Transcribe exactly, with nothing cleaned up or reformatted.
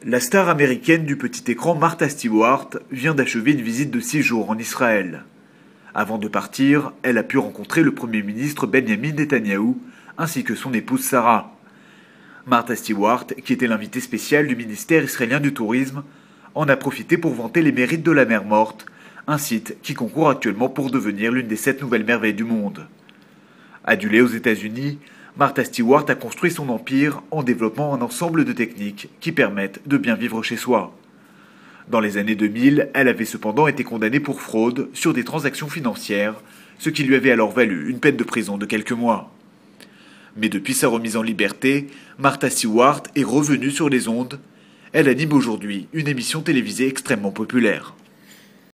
La star américaine du petit écran Martha Stewart vient d'achever une visite de six jours en Israël. Avant de partir, elle a pu rencontrer le Premier ministre Benjamin Netanyahou ainsi que son épouse Sarah. Martha Stewart, qui était l'invitée spéciale du ministère israélien du Tourisme, en a profité pour vanter les mérites de la mer Morte, un site qui concourt actuellement pour devenir l'une des sept nouvelles merveilles du monde. Adulée aux États-Unis, Martha Stewart a construit son empire en développant un ensemble de techniques qui permettent de bien vivre chez soi. Dans les années deux mille, elle avait cependant été condamnée pour fraude sur des transactions financières, ce qui lui avait alors valu une peine de prison de quelques mois. Mais depuis sa remise en liberté, Martha Stewart est revenue sur les ondes. Elle anime aujourd'hui une émission télévisée extrêmement populaire.